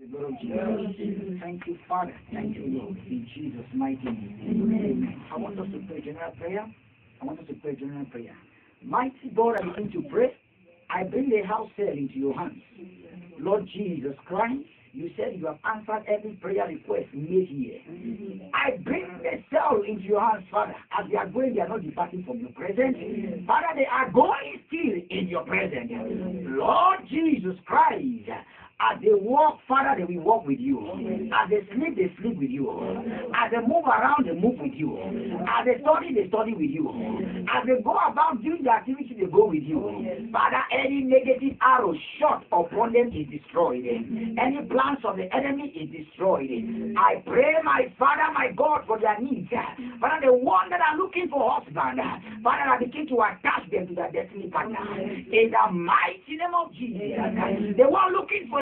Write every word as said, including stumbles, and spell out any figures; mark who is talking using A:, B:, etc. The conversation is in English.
A: the blood of Jesus. Thank you, Father. Thank you, Lord. In Jesus' mighty name. Amen. I want us to pray general prayer. I want us to pray general prayer. Mighty God, I begin to pray. I bring the house cell into your hands. Lord Jesus Christ, you said you have answered every prayer request made here. I bring the cell into your hands, Father. As they are going, they are not departing from your presence. Father, they are going still in your presence. Lord Jesus Christ, as they walk, Father, they will walk with you. As they sleep, they sleep with you. As they move around, they move with you. As they study, they study with you. As they go about doing the activity, they go with you. Father, any negative arrow shot upon them is destroyed. Any plans of the enemy is destroyed. I pray, my Father, my God, for their needs. Father, the one that are looking for husband, Father, I begin to attach them to their destiny partner. In the mighty name of Jesus, the one looking for